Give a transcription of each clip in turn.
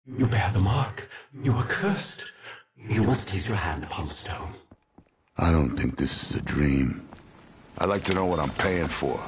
You bear the mark. You are cursed. You must place your hand upon the stone. I don't think this is a dream. I'd like to know what I'm paying for.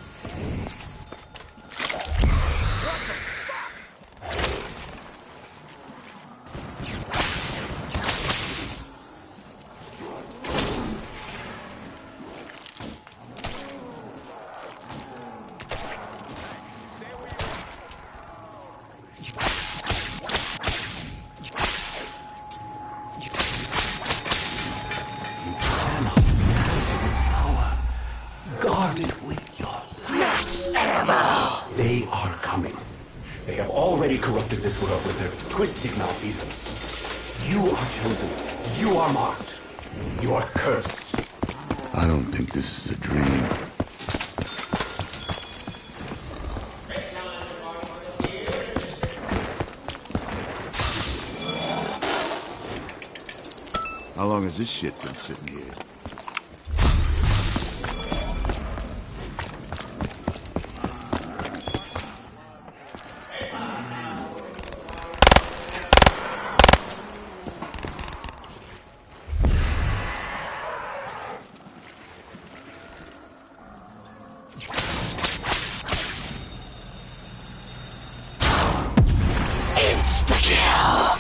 Guard it with your max ammo. They are coming. They have already corrupted this world with their twisted malfeasance. You are chosen. You are marked. You are cursed. I don't think this is a dream. How long has this shit been sitting here? Insta-kill!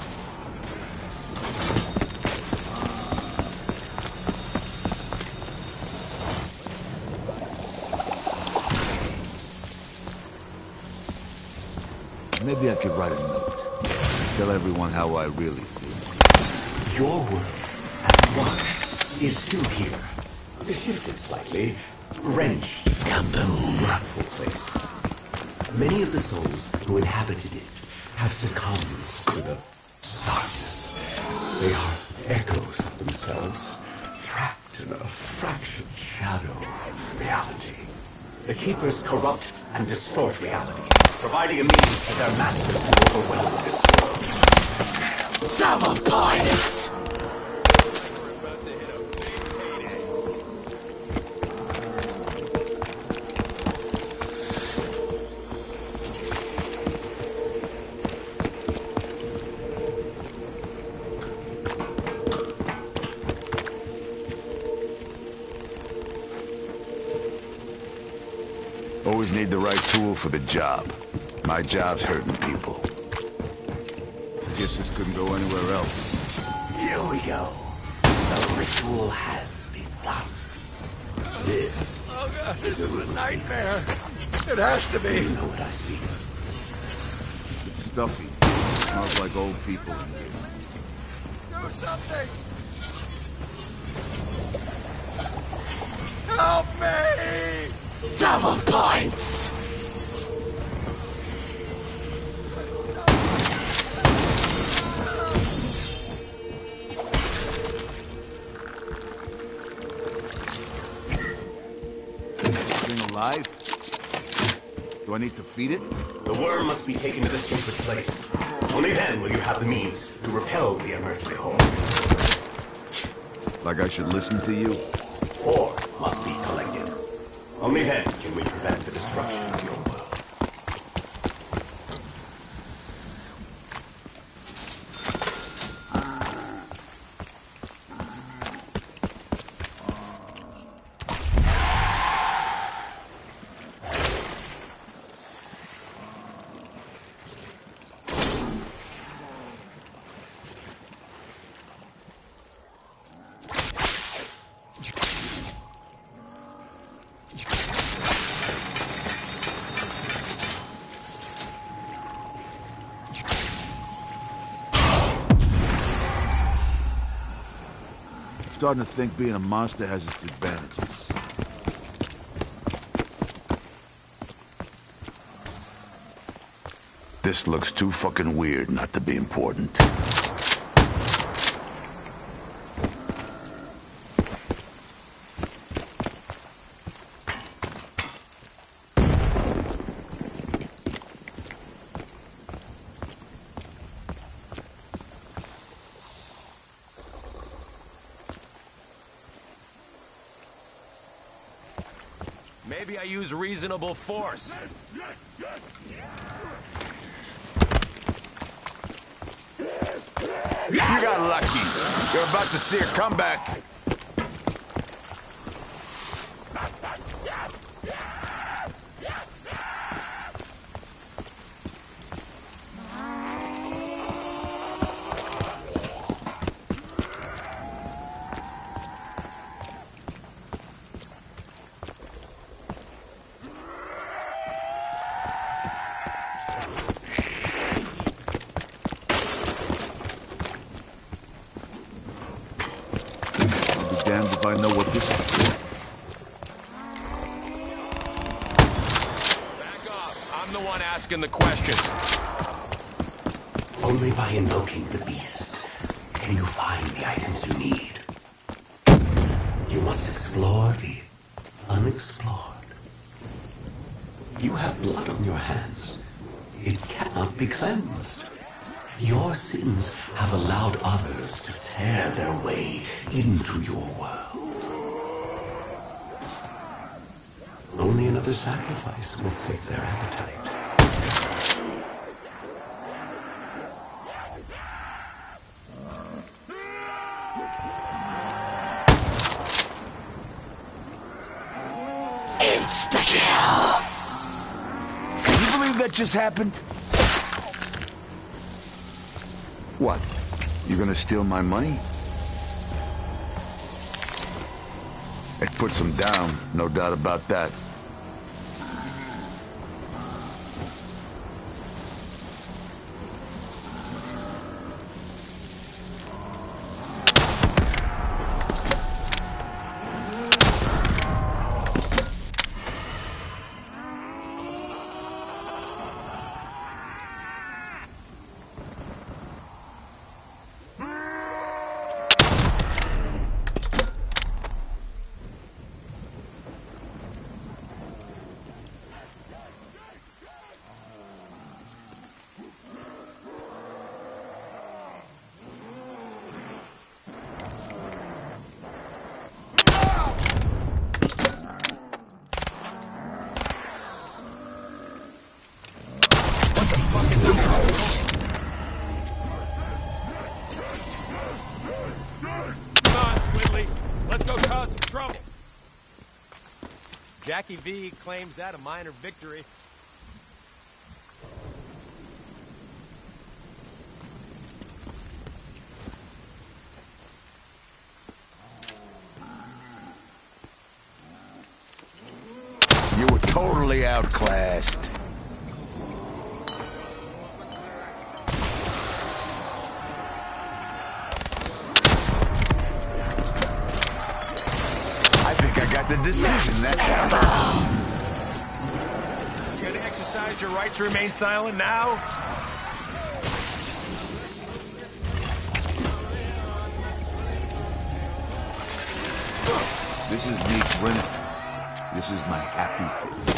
Maybe I could write a note. Tell everyone how I really feel. Your world, as it was, is still here. Shifted slightly, wrenched, kaboom, wrathful place. Many of the souls who inhabited it have succumbed to the darkness. They are echoes of themselves, trapped in a fractured shadow of reality. The Keepers corrupt and distort reality, providing a means for their masters to overwhelm this world. Double points! Always need the right tool for the job. My job's hurting people. I guess this couldn't go anywhere else. Here we go. The ritual has begun. This This is a nightmare. It has to be. you know what I speak of. It's stuffy. Smells like old people in here. Do something. Help me! Double points! Thing alive? Do I need to feed it? The worm must be taken to the sacred place. Only then will you have the means to repel the unearthly horde. Like I should listen to you? 4 must be collected. Only then can we prevent the destruction of your world. Starting to think being a monster has its advantages. This looks too fucking weird not to be important. Maybe I use reasonable force. You got lucky. You're about to see a comeback. Damned if I know what this is for. Back off. I'm the one asking the questions. Only by invoking the beast can you find the items you need. You must explore the unexplored. You have blood on your hands. It cannot be cleansed. Your sins have allowed others to tear their way into your world. Only another sacrifice will sate their appetite. Insta-kill! Can you believe that just happened? What? You gonna steal my money? It puts them down, no doubt about that. Jackie V claims that a minor victory. You were totally outclassed. I got the decision that time. You gonna exercise your right to remain silent now? This is me grinning. This is my happy face.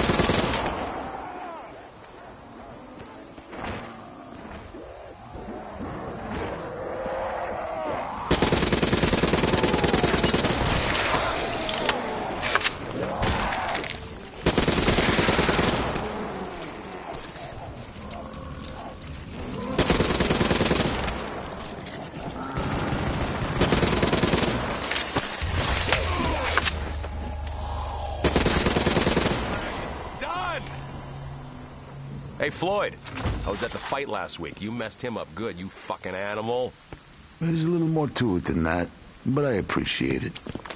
Hey, Floyd, I was at the fight last week. You messed him up good, you fucking animal. There's a little more to it than that, but I appreciate it.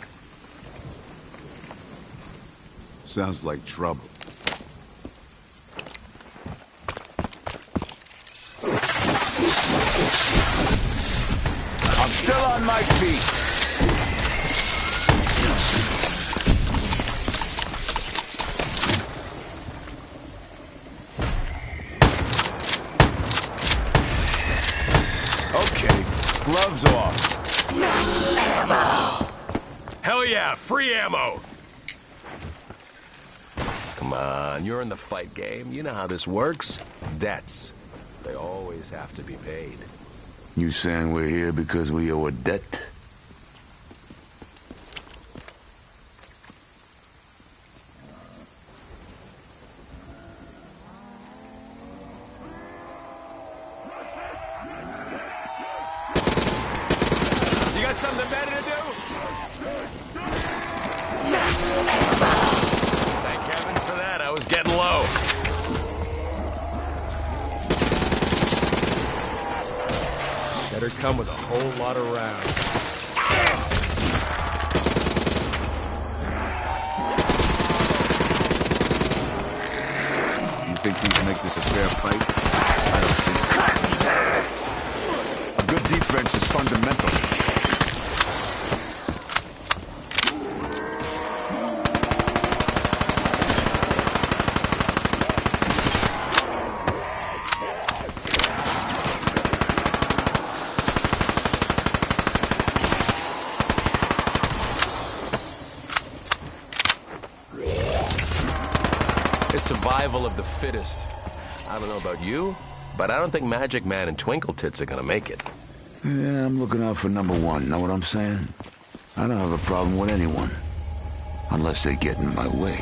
Sounds like trouble. I'm still on my feet. Gloves off. Ammo! Hell yeah, free ammo! Come on, you're in the fight game. You know how this works. Debts. They always have to be paid. You saying we're here because we owe a debt? come with a whole lot of rounds. You think these make this a fair fight? I don't think so. A good defense is fundamental. It's survival of the fittest. I don't know about you, but I don't think Magic Man and Twinkle Tits are gonna make it. Yeah, I'm looking out for number one, know what I'm saying? I don't have a problem with anyone. Unless they get in my way.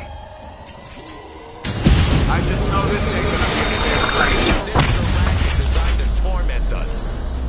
I just know this ain't gonna be anything. This is a racket designed to torment us.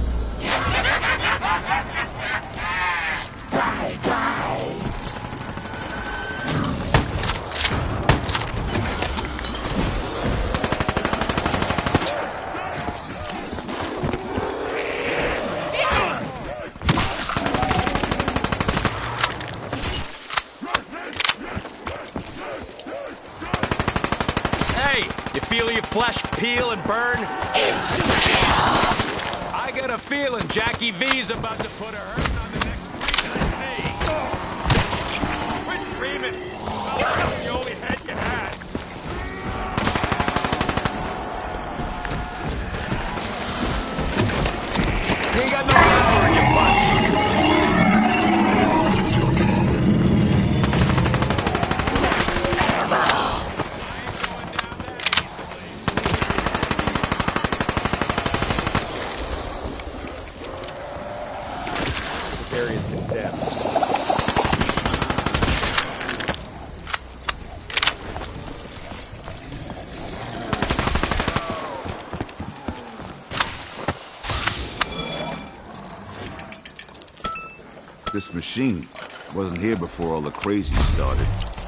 You feel your flesh peel and burn? I got a feeling Jackie V's about to put a hurting on the next freak I see. Quit screaming. That's the only head you had. You ain't got no power in your punch. Area's condemned. This machine wasn't here before all the crazy started.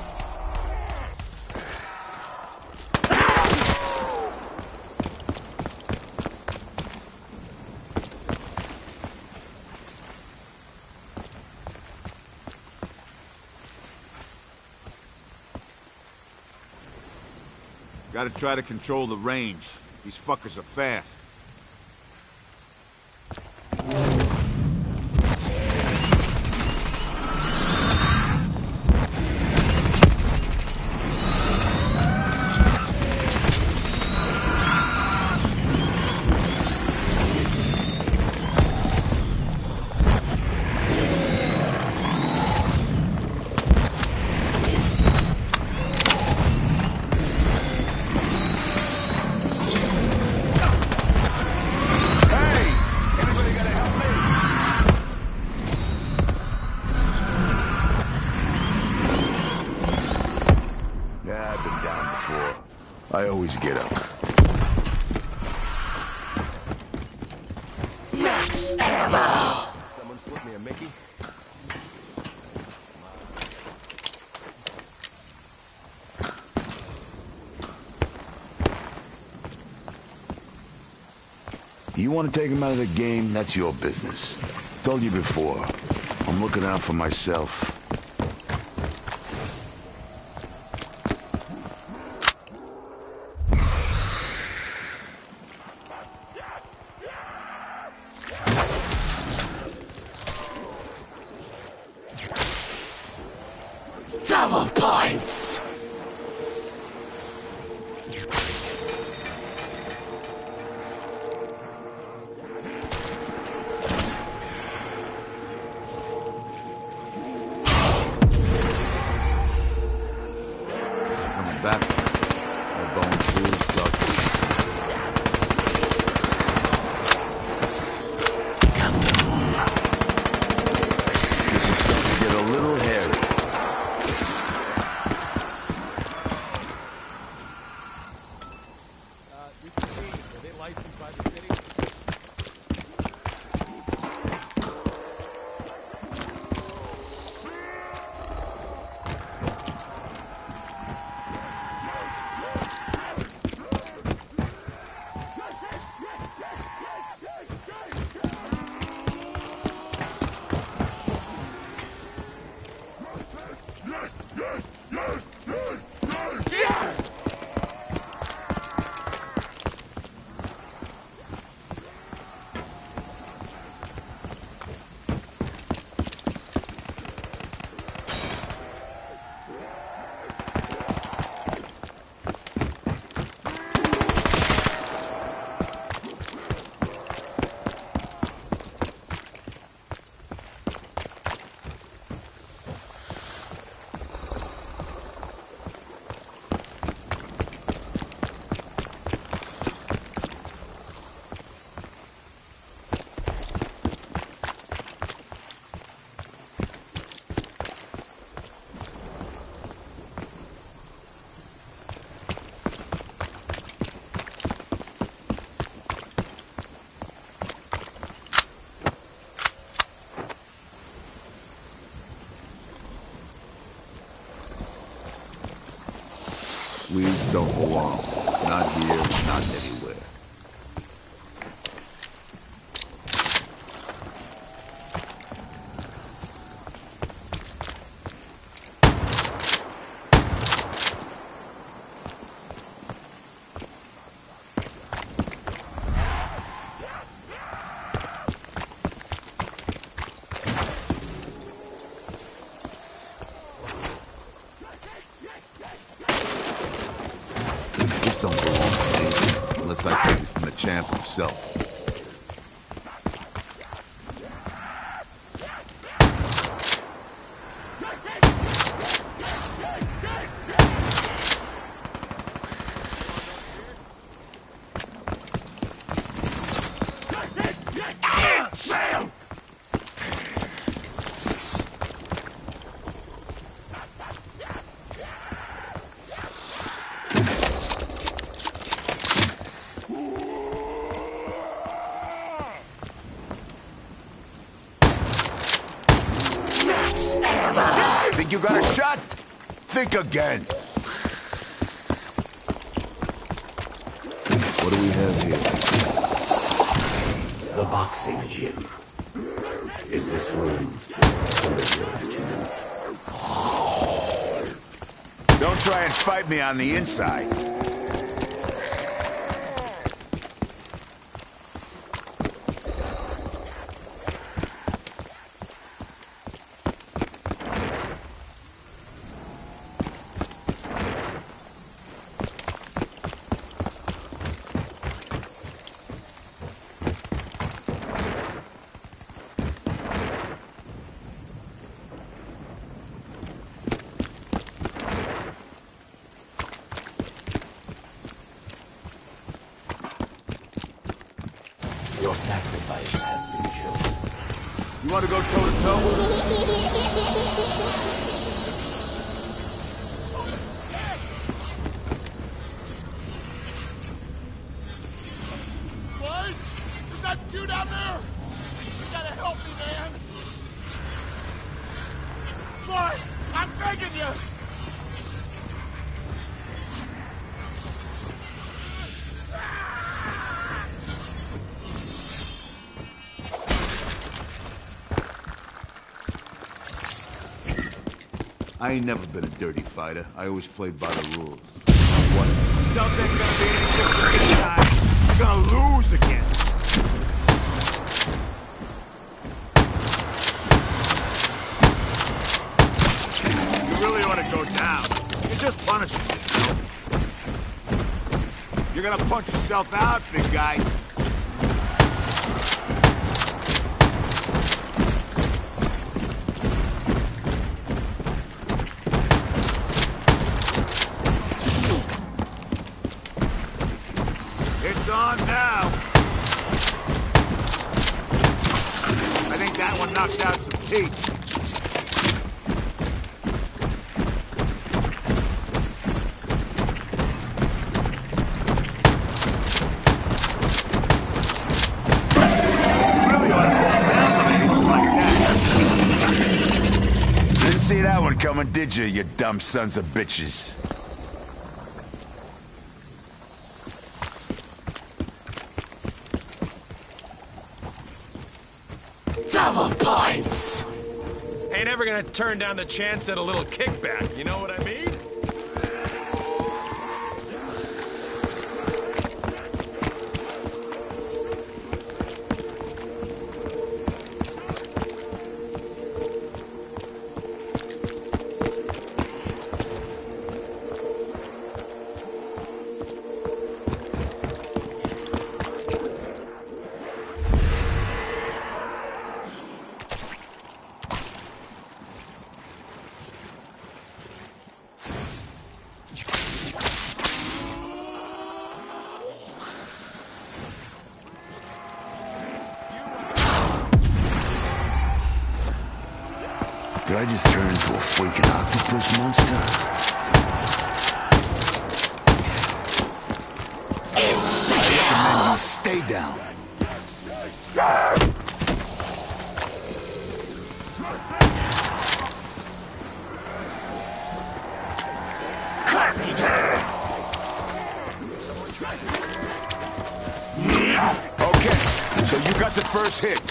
Gotta try to control the range. These fuckers are fast. I always get up. Max ammo! Someone slip me a Mickey? You want to take him out of the game? That's your business. Told you before. I'm looking out for myself. Double points! Coming back. My bones feel stuck. This is starting to get a little hairy. Weeds don't belong. Not here, not anywhere. This don't belong to me, unless I take it from the champ himself. Sam! Think you got a shot? Think again. What do we have here? The boxing gym. Is this room familiar to you? Don't try and fight me on the inside. Your sacrifice has been chosen. You want to go toe-to-toe? What? Is that you down there? You gotta help me, man. What? I'm begging you. I ain't never been a dirty fighter. I always played by the rules. What? Don't think gonna be any different this time. You're gonna lose again. You really ought to go down. You're just punishing yourself. You're gonna punch yourself out, big guy. It's on now. I think that one knocked out some teeth. Really ought to hold down when it hits like that. Didn't see that one coming, did you, you dumb sons of bitches? Double points! Ain't ever gonna turn down the chance at a little kickback, you know what I mean? Did I just turn into a freaking octopus monster? I recommend you stay down. Carpenter! got the first hit.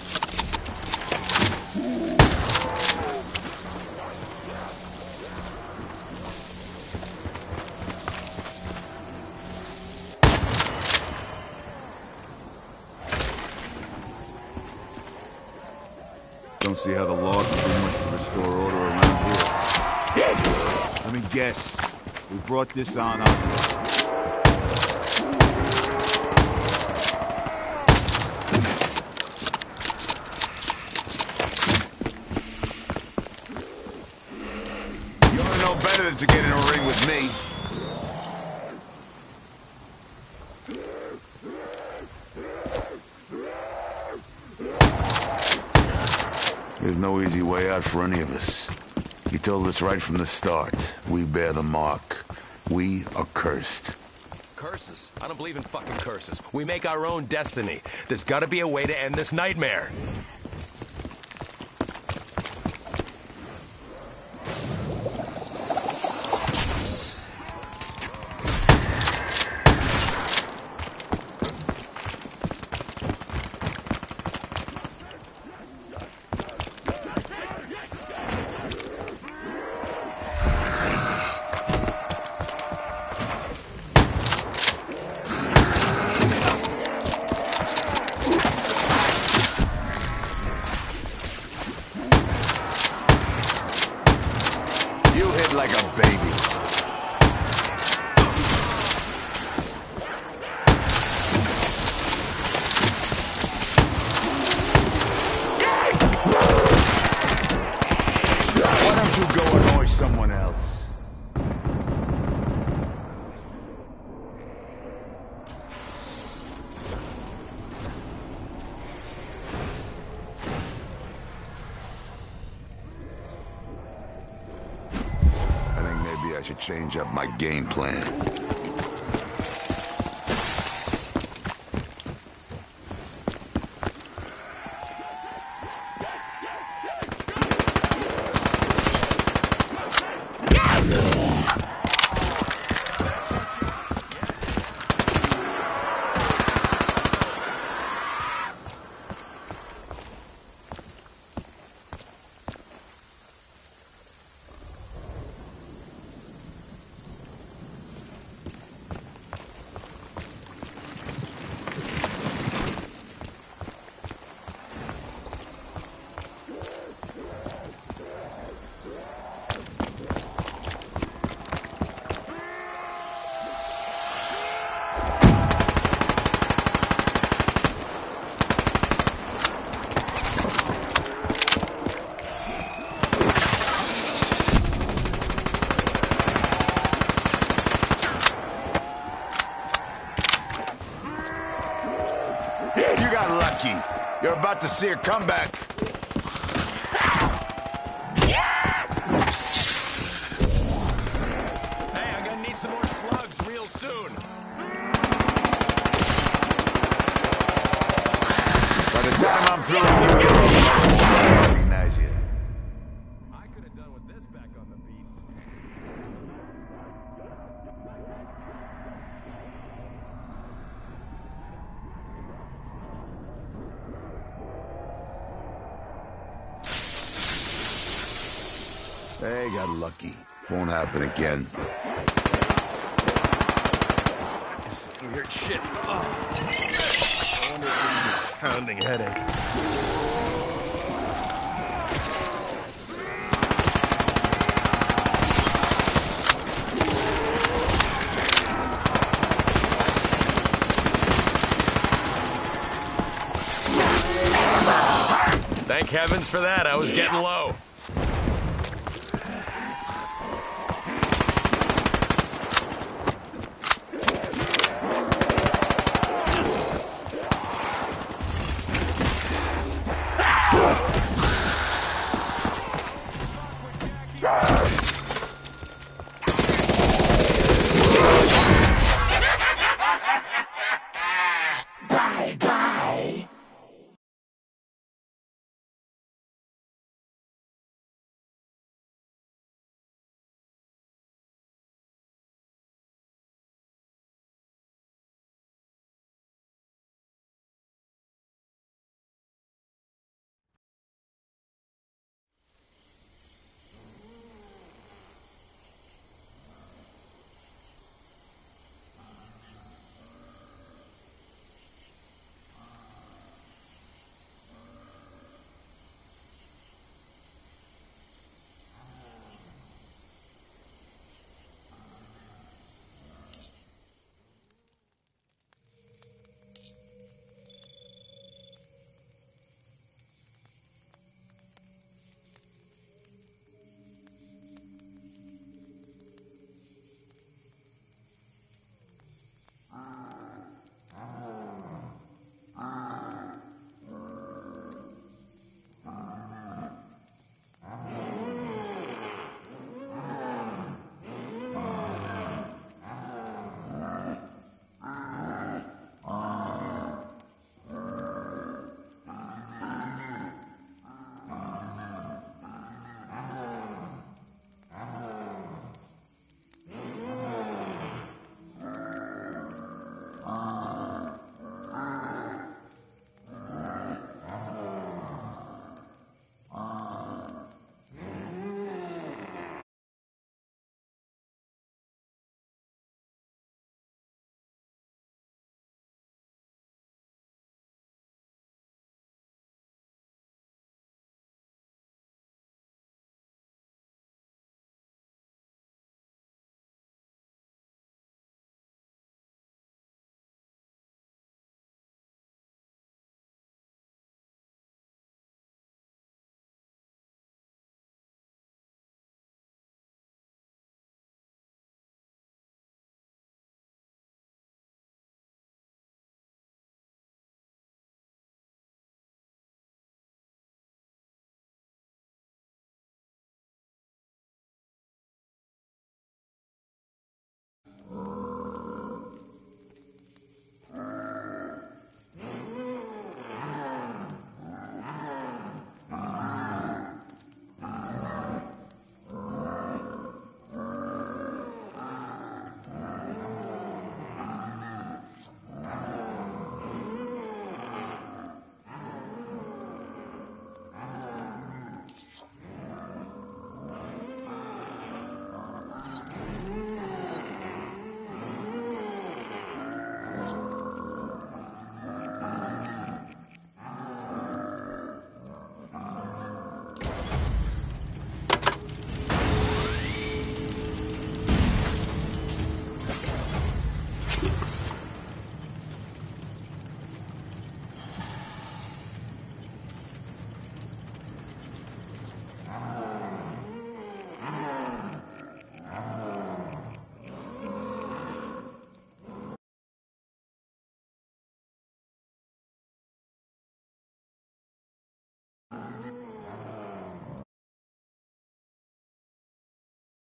Don't see how the law can do much to restore order around here. Let me guess. We brought this on us. You ought to know better than to get in a ring with me. There's no easy way out for any of us. He told us right from the start, we bear the mark. We are cursed. Curses? I don't believe in fucking curses. We make our own destiny. There's gotta be a way to end this nightmare. Like a baby. Why don't you go annoy someone else? I should change up my game plan. You got lucky. You're about to see a comeback. Hey, I'm gonna need some more slugs real soon. By the time I'm through with you, I'll recognize you. I could have done with this back on the beat. They got lucky. Won't happen again. This is some weird shit. Oh. I wonder if this is a pounding headache. Thank heavens for that. I was getting low.